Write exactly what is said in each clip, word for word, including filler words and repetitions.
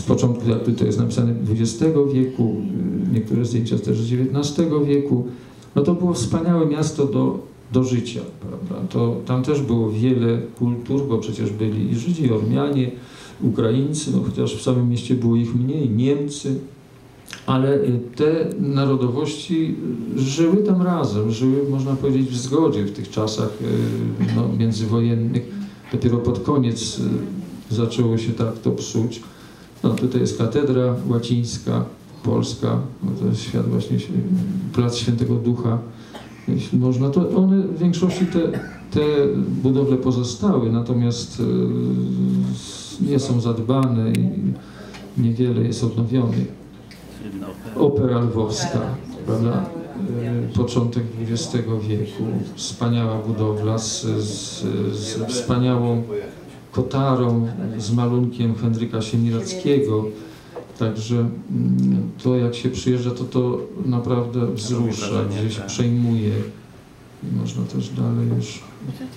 początku, jakby to jest napisane, dwudziestego wieku, niektóre zdjęcia też z dziewiętnastego wieku. No to było wspaniałe miasto do, do życia, prawda? To, tam też było wiele kultur, bo przecież byli i Żydzi, i Ormianie, Ukraińcy, no chociaż w samym mieście było ich mniej, Niemcy, ale te narodowości żyły tam razem, żyły, można powiedzieć, w zgodzie w tych czasach no, międzywojennych. Dopiero pod koniec zaczęło się tak to psuć. No tutaj jest katedra łacińska, polska, no to jest świat właśnie, Plac Świętego Ducha. Jeśli można, to one w większości te, te budowle pozostały, natomiast nie są zadbane i niewiele jest odnowionych. Opera lwowska, prawda? Początek dwudziestego wieku, wspaniała budowla z, z, z wspaniałą kotarą, z malunkiem Henryka Siemiradzkiego. Także to, jak się przyjeżdża, to to naprawdę wzrusza, gdzieś przejmuje. I można też dalej już...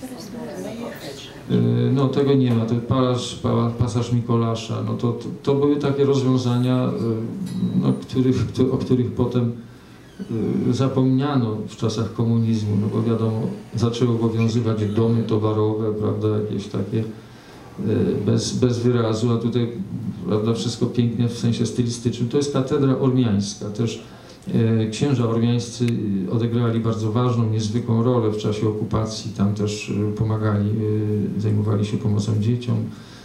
No tego nie ma, to pasaż, pasaż Mikolasza, no to, to, to były takie rozwiązania, no, których, o których potem zapomniano w czasach komunizmu, no bo wiadomo, zaczęły obowiązywać domy towarowe, prawda, jakieś takie bez, bez wyrazu, a tutaj, prawda, wszystko pięknie w sensie stylistycznym. To jest katedra ormiańska, też księża ormiańscy odegrali bardzo ważną, niezwykłą rolę w czasie okupacji. Tam też pomagali, zajmowali się pomocą dzieciom.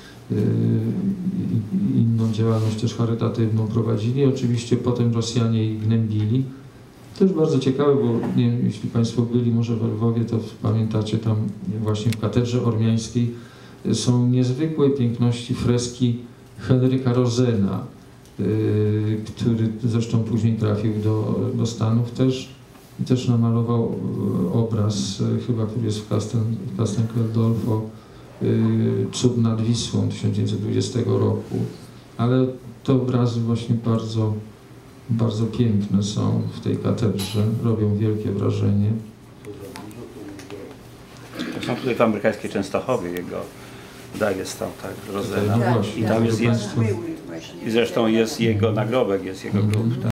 Inną działalność też charytatywną prowadzili. Oczywiście potem Rosjanie ich gnębili. Też bardzo ciekawe, bo nie wiem, jeśli Państwo byli może w Lwowie, to pamiętacie, tam właśnie w katedrze ormiańskiej są niezwykłe piękności freski Henryka Rozena, który zresztą później trafił do, do Stanów też i też namalował obraz, chyba który jest w Castel, Castel Gandolfo, Cud nad Wisłą tysiąc dziewięćset dwudziestego roku, ale te obrazy właśnie bardzo, bardzo piękne są w tej katedrze, robią wielkie wrażenie. Są tutaj w amerykańskiej Częstochowie jego daje stał, tak, Rozena. No właśnie, i tam jest, jest, i zresztą jest jego nagrobek, jest jego grób.